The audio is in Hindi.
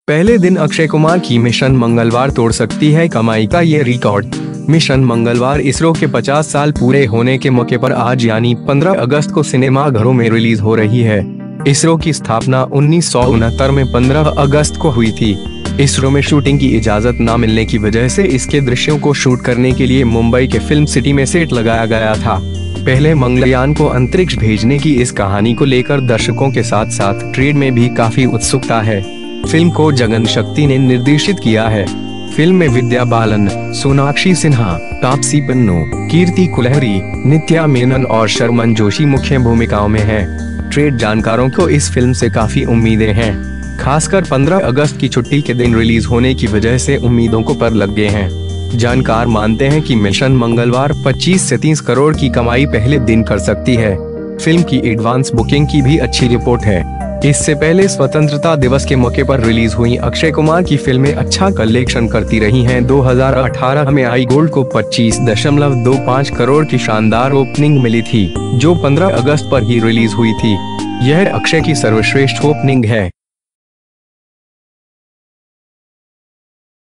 पहले दिन अक्षय कुमार की मिशन मंगलवार तोड़ सकती है कमाई का ये रिकॉर्ड। मिशन मंगलवार इसरो के 50 साल पूरे होने के मौके पर आज यानी 15 अगस्त को सिनेमा घरों में रिलीज हो रही है। इसरो की स्थापना 1969 में 15 अगस्त को हुई थी। इसरो में शूटिंग की इजाजत न मिलने की वजह से इसके दृश्यों को शूट करने के लिए मुंबई के फिल्म सिटी में सेट लगाया गया था। पहले मंगलयान को अंतरिक्ष भेजने की इस कहानी को लेकर दर्शकों के साथ साथ ट्रेड में भी काफी उत्सुकता है। फिल्म को जगन शक्ति ने निर्देशित किया है। फिल्म में विद्या बालन, सोनाक्षी सिन्हा, तापसी पन्नू, कीर्ति कुलहरी, नित्या मेनन और शर्मन जोशी मुख्य भूमिकाओं में हैं। ट्रेड जानकारों को इस फिल्म से काफी उम्मीदें हैं। खासकर 15 अगस्त की छुट्टी के दिन रिलीज होने की वजह से उम्मीदों को पर लग गए हैं। जानकार मानते हैं कि मिशन मंगलवार 25 से 30 करोड़ की कमाई पहले दिन कर सकती है। फिल्म की एडवांस बुकिंग की भी अच्छी रिपोर्ट है। इससे पहले स्वतंत्रता दिवस के मौके पर रिलीज हुई अक्षय कुमार की फिल्में अच्छा कलेक्शन करती रही हैं। 2018 में आई गोल्ड को 25.25 करोड़ की शानदार ओपनिंग मिली थी, जो 15 अगस्त पर ही रिलीज हुई थी। यह अक्षय की सर्वश्रेष्ठ ओपनिंग है।